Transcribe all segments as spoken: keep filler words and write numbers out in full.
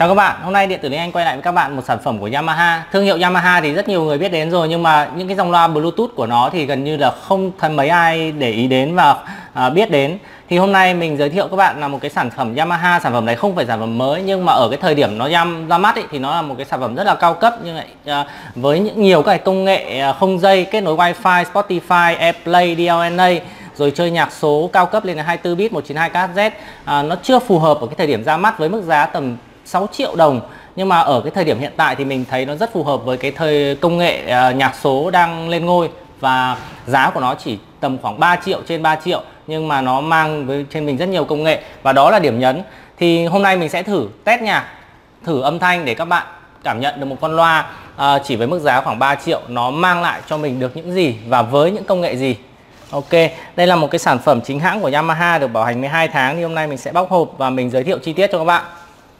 Chào các bạn, hôm nay Điện tử Linh Anh quay lại với các bạn một sản phẩm của Yamaha. Thương hiệu Yamaha thì rất nhiều người biết đến rồi, nhưng mà những cái dòng loa Bluetooth của nó thì gần như là không thấy mấy ai để ý đến và à, biết đến. Thì hôm nay mình giới thiệu các bạn là một cái sản phẩm Yamaha. Sản phẩm này không phải sản phẩm mới, nhưng mà ở cái thời điểm nó ra, ra mắt ấy, thì nó là một cái sản phẩm rất là cao cấp, nhưng lại à, với những nhiều các công nghệ không dây, kết nối Wi-Fi, Spotify, AirPlay, đê lờ en a, rồi chơi nhạc số cao cấp lên đến hai mươi tư bit, một chín hai K Z. à, Nó chưa phù hợp ở cái thời điểm ra mắt với mức giá tầm sáu triệu đồng, nhưng mà ở cái thời điểm hiện tại thì mình thấy nó rất phù hợp với cái thời công nghệ uh, nhạc số đang lên ngôi, và giá của nó chỉ tầm khoảng ba triệu, trên ba triệu, nhưng mà nó mang với trên mình rất nhiều công nghệ, và đó là điểm nhấn. Thì hôm nay mình sẽ thử test nhạc, thử âm thanh để các bạn cảm nhận được một con loa uh, chỉ với mức giá khoảng ba triệu nó mang lại cho mình được những gì và với những công nghệ gì. Ok, đây là một cái sản phẩm chính hãng của Yamaha, được bảo hành mười hai tháng. Thì hôm nay mình sẽ bóc hộp và mình giới thiệu chi tiết cho các bạn.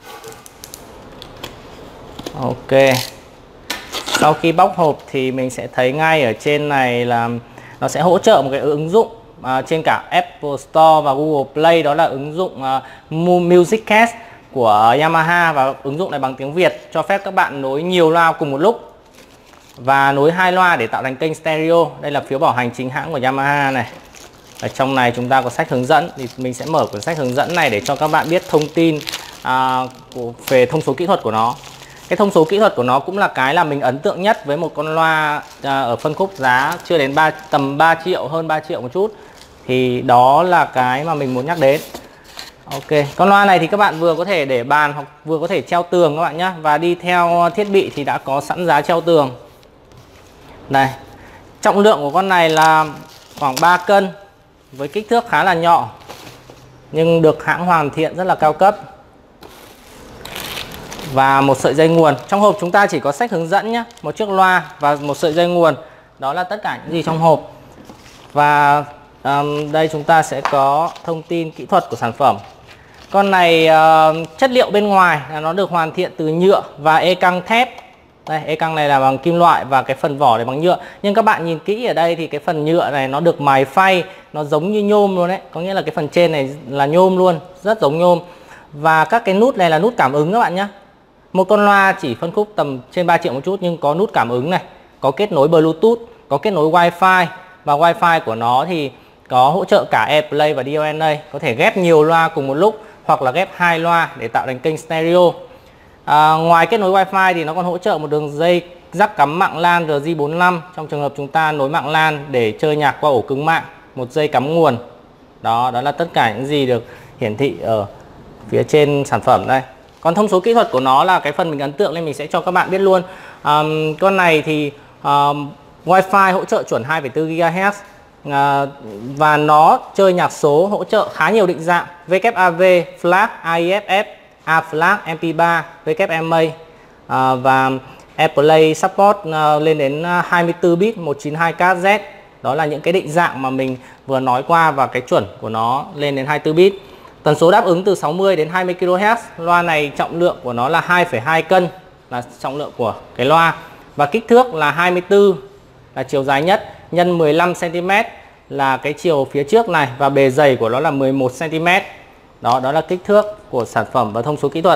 Ok, sau khi bóc hộp thì mình sẽ thấy ngay ở trên này là nó sẽ hỗ trợ một cái ứng dụng à, trên cả Apple Store và Google Play, đó là ứng dụng à, Music Cast của Yamaha, và ứng dụng này bằng tiếng Việt cho phép các bạn nối nhiều loa cùng một lúc và nối hai loa để tạo thành kênh stereo. Đây là phiếu bảo hành chính hãng của Yamaha này. Ở trong này chúng ta có sách hướng dẫn, thì mình sẽ mở cuốn sách hướng dẫn này để cho các bạn biết thông tin à, của, về thông số kỹ thuật của nó. Cái thông số kỹ thuật của nó cũng là cái là mình ấn tượng nhất với một con loa à, ở phân khúc giá chưa đến ba, tầm ba triệu, hơn ba triệu một chút. Thì đó là cái mà mình muốn nhắc đến. Ok, con loa này thì các bạn vừa có thể để bàn hoặc vừa có thể treo tường các bạn nhé. Và đi theo thiết bị thì đã có sẵn giá treo tường. Đây, trọng lượng của con này là khoảng ba cân, với kích thước khá là nhỏ, nhưng được hãng hoàn thiện rất là cao cấp. Và một sợi dây nguồn. Trong hộp chúng ta chỉ có sách hướng dẫn nhé, một chiếc loa và một sợi dây nguồn. Đó là tất cả những gì trong hộp. Và um, đây chúng ta sẽ có thông tin kỹ thuật của sản phẩm. Con này uh, chất liệu bên ngoài là nó được hoàn thiện từ nhựa và e căng thép. Đây, e căng này là bằng kim loại và cái phần vỏ này bằng nhựa. Nhưng các bạn nhìn kỹ ở đây thì cái phần nhựa này nó được mài phay, nó giống như nhôm luôn đấy. Có nghĩa là cái phần trên này là nhôm luôn, rất giống nhôm. Và các cái nút này là nút cảm ứng các bạn nhé. Một con loa chỉ phân khúc tầm trên ba triệu một chút, nhưng có nút cảm ứng này, có kết nối Bluetooth, có kết nối Wi-Fi, và Wi-Fi của nó thì có hỗ trợ cả AirPlay và đê lờ en a, có thể ghép nhiều loa cùng một lúc hoặc là ghép hai loa để tạo thành kênh stereo. À, ngoài kết nối Wi-Fi thì nó còn hỗ trợ một đường dây jack cắm mạng LAN R J bốn mươi lăm trong trường hợp chúng ta nối mạng LAN để chơi nhạc qua ổ cứng mạng, một dây cắm nguồn. Đó, đó là tất cả những gì được hiển thị ở phía trên sản phẩm đây. Còn thông số kỹ thuật của nó là cái phần mình ấn tượng nên mình sẽ cho các bạn biết luôn. um, Con này thì um, Wi-Fi hỗ trợ chuẩn hai phẩy bốn gigahertz, uh, và nó chơi nhạc số hỗ trợ khá nhiều định dạng: W A V, FLAC, A I F F, A FLAC, M P ba, W M A, uh, và AirPlay support uh, lên đến hai mươi tư bit, một chín hai K Z. Đó là những cái định dạng mà mình vừa nói qua, và cái chuẩn của nó lên đến hai mươi tư bit. Tần số đáp ứng từ sáu mươi đến hai mươi ki lô héc. Loa này trọng lượng của nó là hai phẩy hai cân, là trọng lượng của cái loa. Và kích thước là hai mươi tư là chiều dài nhất, nhân mười lăm xăng ti mét là cái chiều phía trước này, và bề dày của nó là mười một xăng ti mét. Đó, đó là kích thước của sản phẩm và thông số kỹ thuật.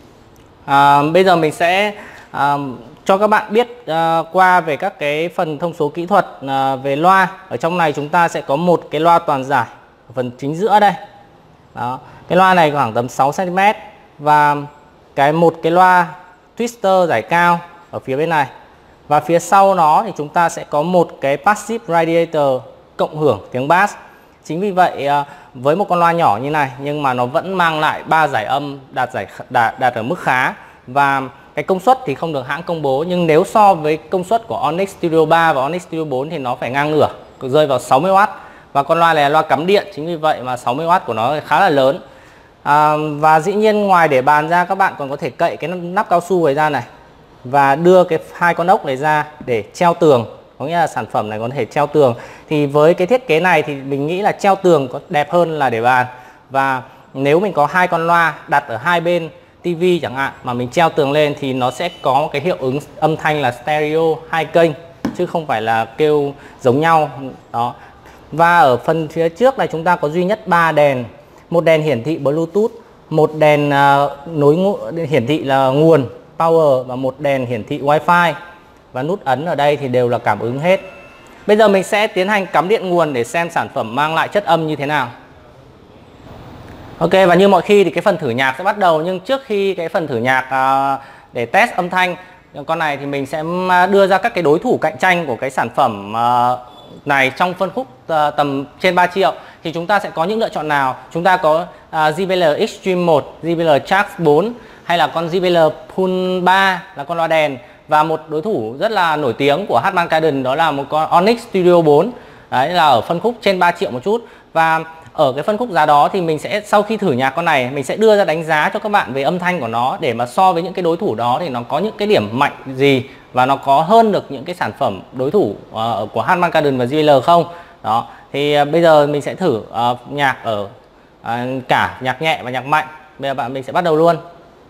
à, Bây giờ mình sẽ à, cho các bạn biết à, qua về các cái phần thông số kỹ thuật à, về loa. Ở trong này chúng ta sẽ có một cái loa toàn giải ở phần chính giữa đây. Đó. Cái loa này khoảng tầm sáu xăng ti mét, và cái một cái loa twister giải cao ở phía bên này. Và phía sau nó thì chúng ta sẽ có một cái passive radiator cộng hưởng tiếng bass. Chính vì vậy với một con loa nhỏ như này nhưng mà nó vẫn mang lại ba giải âm đạt giải đạt, đạt ở mức khá. Và cái công suất thì không được hãng công bố, nhưng nếu so với công suất của Onyx Studio ba và Onyx Studio bốn thì nó phải ngang ngửa, rơi vào sáu mươi oát. Và con loa này là loa cắm điện, chính vì vậy mà sáu mươi oát của nó khá là lớn. à, Và dĩ nhiên ngoài để bàn ra, các bạn còn có thể cậy cái nắp cao su này ra này, và đưa cái hai con ốc này ra để treo tường. Có nghĩa là sản phẩm này có thể treo tường. Thì với cái thiết kế này thì mình nghĩ là treo tường có đẹp hơn là để bàn. Và nếu mình có hai con loa đặt ở hai bên tivi chẳng hạn, mà mình treo tường lên thì nó sẽ có một cái hiệu ứng âm thanh là stereo hai kênh, chứ không phải là kêu giống nhau. Đó. Và ở phần phía trước này chúng ta có duy nhất ba đèn. Một đèn hiển thị Bluetooth, một đèn uh, nối ngu- hiển thị là nguồn power và một đèn hiển thị wifi, và nút ấn ở đây thì đều là cảm ứng hết. Bây giờ mình sẽ tiến hành cắm điện nguồn để xem sản phẩm mang lại chất âm như thế nào. Ok, và như mọi khi thì cái phần thử nhạc sẽ bắt đầu, nhưng trước khi cái phần thử nhạc uh, để test âm thanh con này thì mình sẽ đưa ra các cái đối thủ cạnh tranh của cái sản phẩm uh, này trong phân khúc uh, tầm trên ba triệu. Thì chúng ta sẽ có những lựa chọn nào? Chúng ta có uh, gi bê lờ Extreme một, gi bê lờ Charge bốn, hay là con gi bê lờ Pool ba là con loa đèn, và một đối thủ rất là nổi tiếng của Harman Kardon đó là một con Onyx Studio bốn. Đấy là ở phân khúc trên ba triệu một chút. Và ở cái phân khúc giá đó thì mình sẽ, sau khi thử nhạc con này, mình sẽ đưa ra đánh giá cho các bạn về âm thanh của nó, để mà so với những cái đối thủ đó thì nó có những cái điểm mạnh gì, và nó có hơn được những cái sản phẩm đối thủ uh, của Harman Kardon và gi bê lờ không. Đó, thì uh, bây giờ mình sẽ thử uh, nhạc ở uh, cả nhạc nhẹ và nhạc mạnh. Bây giờ bạn mình sẽ bắt đầu luôn.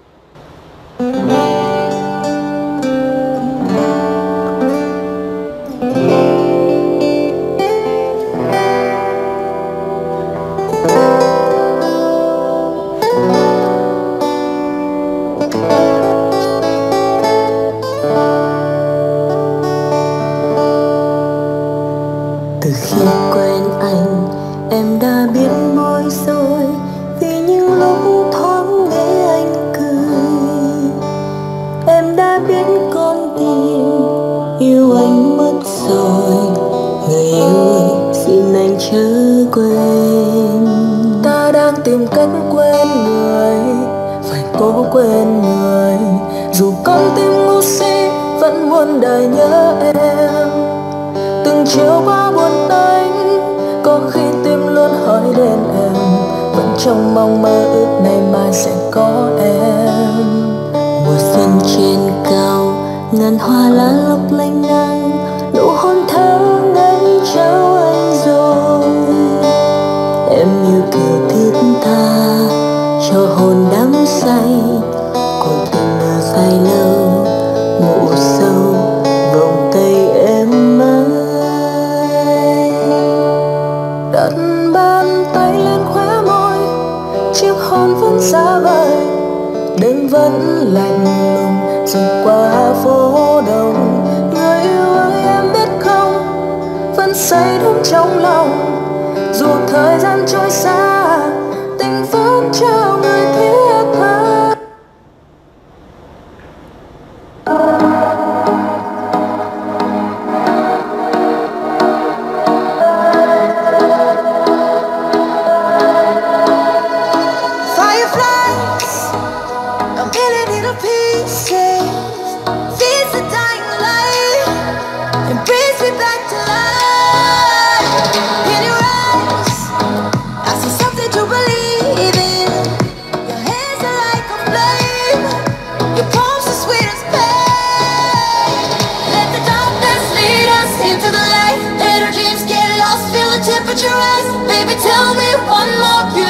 Từ khi quen anh, em đã biết bối rối vì những lúc thoáng nghe anh cười. Em đã biết con tim yêu anh mất rồi. Người yêu ơi, xin anh chớ quên. Ta đang tìm cách quên người, phải cố quên người. Dù con tim ngu si vẫn muốn đời nhớ em. Từng chiều qua buồn tênh, có khi tim luôn hỏi đến em, vẫn trong mong mơ ước ngày mai sẽ có em. Mùa xuân trên cao, ngàn hoa lá lấp lánh nắng, nụ hôn thơ ngây trao anh rồi. Em yêu kiểu thiết tha, cho hồn đắm say, cuộc tình ở dài lâu, ngủ sâu vòng tay em ơi. Đặt bàn tay lên khóe môi, chiếc hôn vẫn xa vời. Đêm vẫn lạnh lùng dù qua phố đông. Người yêu ơi em biết không, vẫn say đắm trong lòng. Dù thời gian trôi xa, tình vẫn trao người thiết tha. Baby, tell me one more